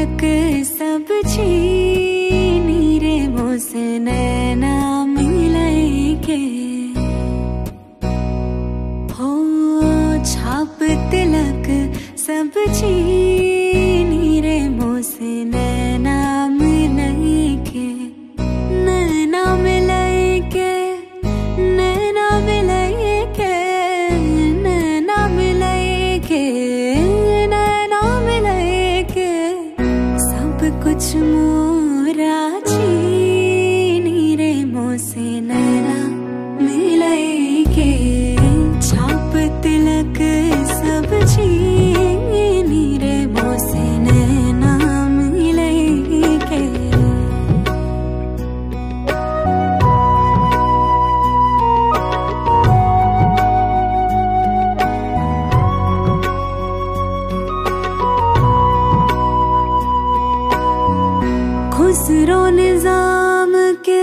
तिलक सब छीनी रे मोसे नैना मिलाई के हो छाप तिलक सब छीनी रे मोसे नैना मिलाई के नैना मिलाई के नैना मिलाई के नैना मिलाई के नैना मिलाई के सब कुछ मोरा छीनी रे मोसे नैना मिलाई के छाप तिलक सब छीनी रे मोसे नैना मिलाई के खुसरो निजाम के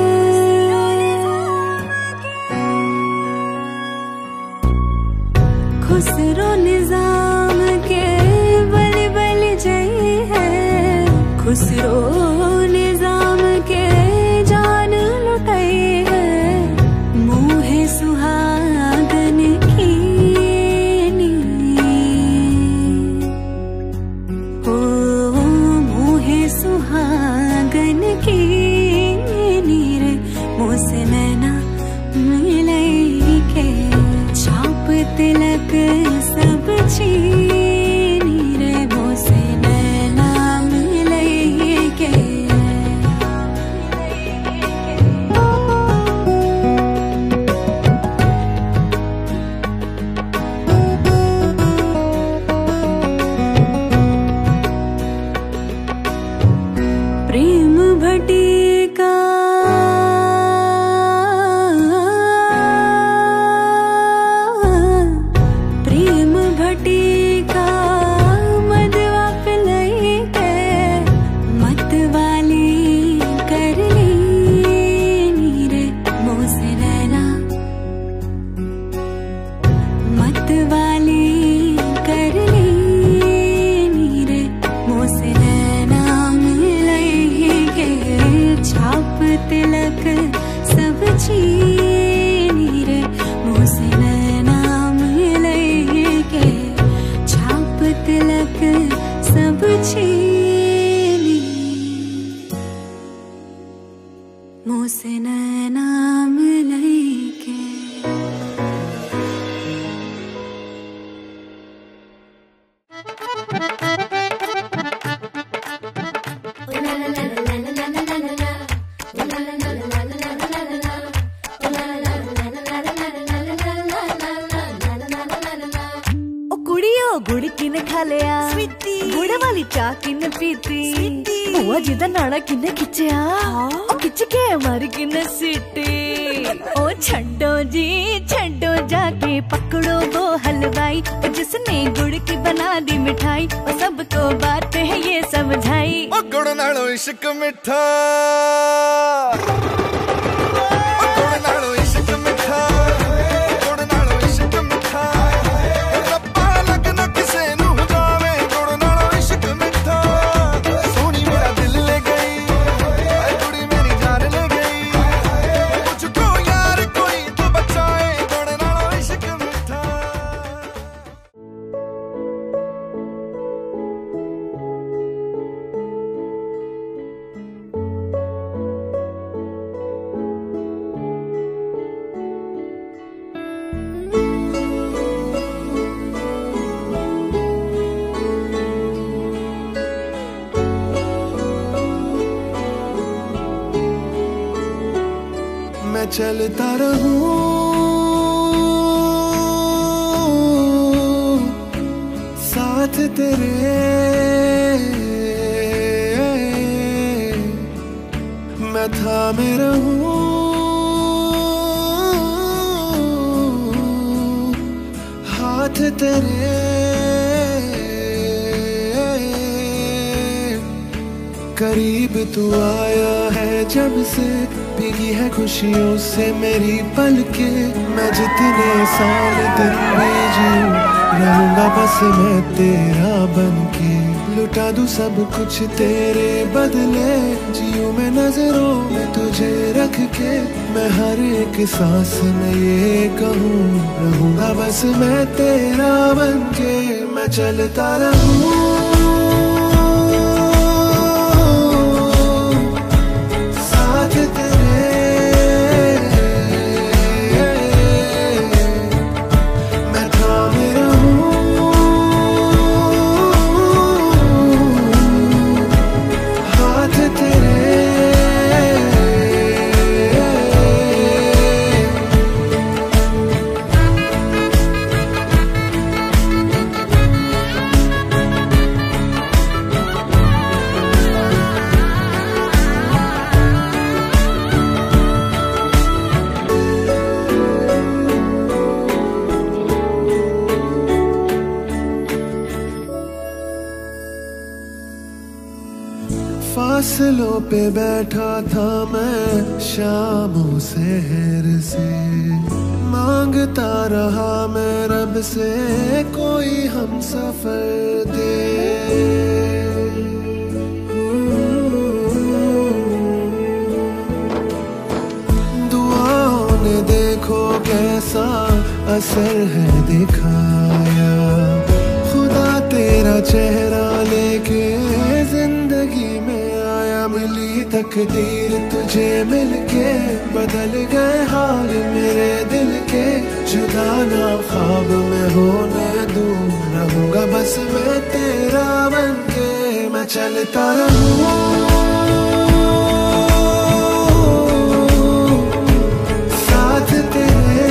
खुसरो निजाम के बलि बलि जय है खुसरो निजाम के जान लुटाई है मुहे सुहागन की ओ मुहे सुहागन की नीरे मोसे नैना मिलाई के छाप तिलक सब छीनी रे मोसे नैना मिलाई के प्रेम भटिका प्रेम भटिका मदवा पिलाई के मतवाली कर ली रे मोसे नैना मतवाली कर ली रे मोसे नैना मिलाई के छाप तिलक सब छीनी रे मोसे नैना मिलाई के छाप तिलक सब छीनी मोसे नैना मिलाई के गुड़ किने खा लिया गुड़ वाली चाह किने पीती बुआ जी दा नाड़ा किने खिंचया ओ खिंच के मारी किने सीटी ओ छड्डो जी छड्डो जाके पकड़ो वो हलवाई जिसने गुड़ की बना दी मिठाई ओ सबको बात है ये समझाई ओ गुड़ नालो इश्क मिठा मैं चलता रहूं साथ तेरे मैं थामे रहूं हाथ तेरे करीब तू आया है जब से भीगी है खुशियों से मेरी पलके मैं जितने साल दिन भी जीऊं रहूंगा बस मैं तेरा बनके लुटा दूं सब कुछ तेरे बदले, जियूं मैं नजरों में तुझे रख के। मैं हर एक सांस में ये कहूँ, रहूंगा बस मैं तेरा बनके। मैं चलता रहूं फासलों पे बैठा था मैं शामों शहर से, मांगता रहा मैं रब से कोई हम सफर दे। दुआओं ने देखो कैसा असर है दिखाया, खुदा तेरा चेहरा लेके जिंदगी में आया। मिली तकदीर तुझे मिलके, बदल गए हाल मेरे दिल के। जुदा ना ख्वाब में होने दूं, रहूंगा बस मैं तेरा बनके। मैं चलता रहूं साथ तेरे,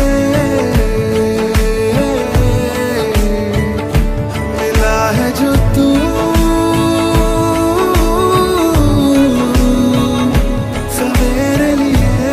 मिला है जो तू सवेरे लिए।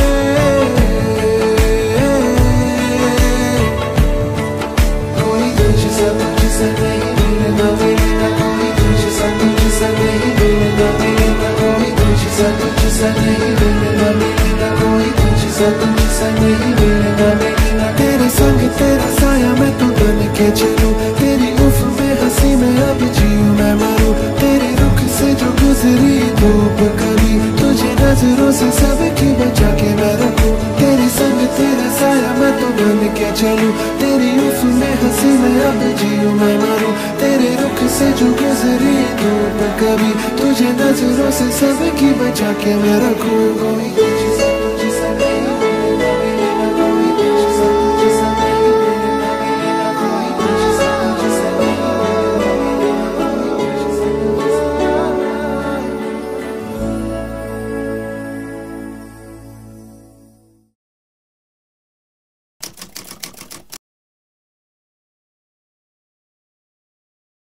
कोई तुझसा नहीं मिलेगा, मिलेगा कोई तुझसा नहीं मिलेगा, मिलेगा कोई तुझसा नहीं मिलेगा, मिलेगा कोई तुझसा नहीं मिलेगा, मिलेगा। तेरे संग तेरा साया मैं तो बन के चलूं, तेरी उफ में हंसी में अब जीऊं मैं मरूं। तेरे रुख से जो गुजरी धूप कभी, तुझे नजरों से सबकी बचा के मैं रखूं। तेरे संग तेरा साया मैं तो बन के चलूं, तेरी उफ में हंसी में अब जीऊं मैं मरूं। तेरे रुख से जो गुजरी धूप कभी, तुझे नजरों से सबकी बचा के मैं रखूं।